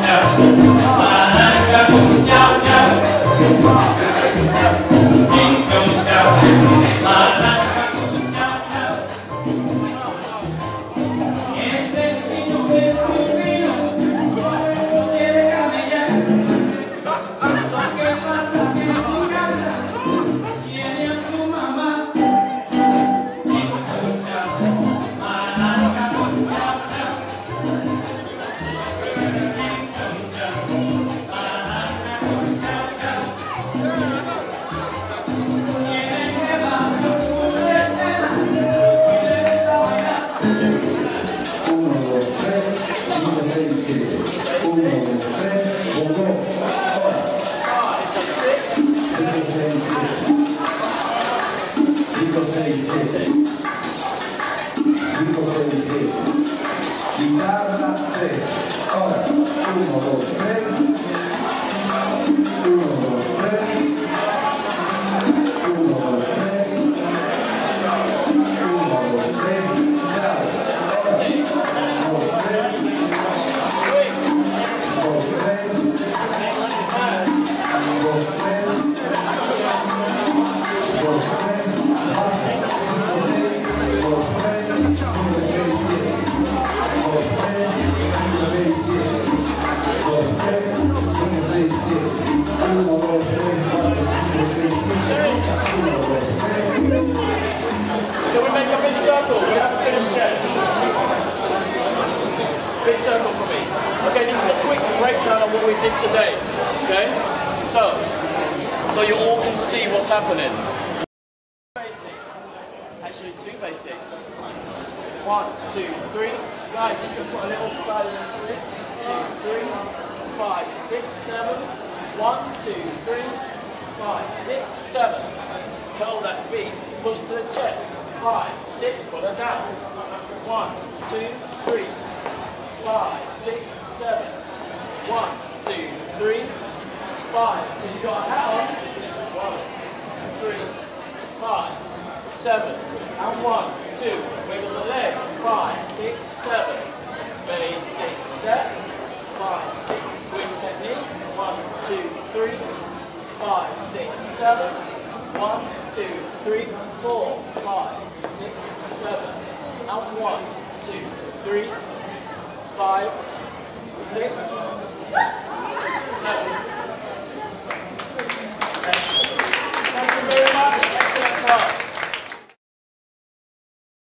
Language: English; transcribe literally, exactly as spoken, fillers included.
Chitarra tres. Ora, uno, dos, tres. uno, dos, tres. uno, dos, tres. uno, dos, tres. Claro. Ora, dos, tres. dos, tres. dos, tres. dos, tres. Can we make a big circle? We haven't finished yet. Big circle for me. Okay, this is a quick breakdown of what we did today. Okay? So, so you all can see what's happening. Basics. Actually, two basics. One, two, three. Guys, you can put a little style into it. Two, three, five, six, seven. One, two, three, five, six, seven. Curl that feet. Push to the chest. Five, six, put her down. One, two, three, five, six, seven. One, two, three, five. If you've got a hat on, one, three, five, seven. And one, two. Wiggle the leg. Five, six, seven. Basic step. Five, six, swing technique. One, two, three, five, six, seven. One, two, three, four, five, six, seven. And one, two, three, five, six.